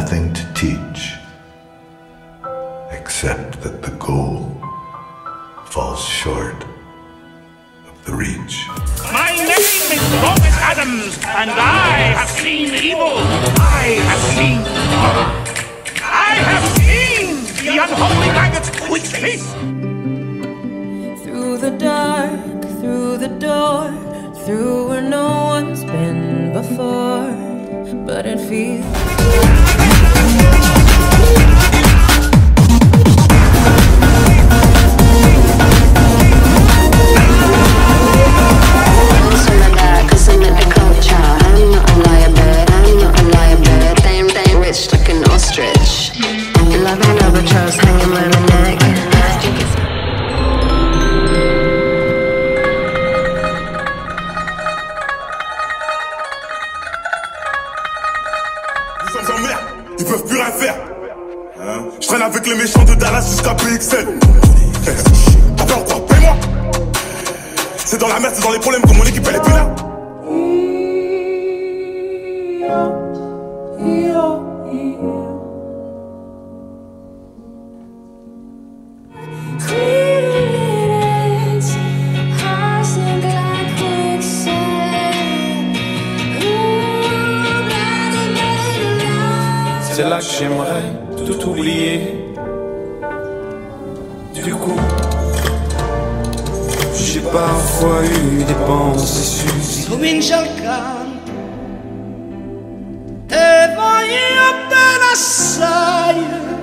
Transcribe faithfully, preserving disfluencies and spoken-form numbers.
nothing to teach, except that the goal falls short of the reach. My name is Robert Adams, and I have seen evil. I have seen horror. I have seen the unholy maggot's quick feast. Through the dark, through the door, through where no one's been before, but it feels ils peuvent plus rien faire. Hein? Je traîne avec les méchants de Dallas jusqu'à P X L. T'as peur quoi? Paye-moi. C'est dans la merde, c'est dans les problèmes que mon équipe elle est plus là. C'est là que j'aimerais tout oublier. Du coup, j'ai parfois eu des pensées suicides. Comincia il canto e voglio appena assai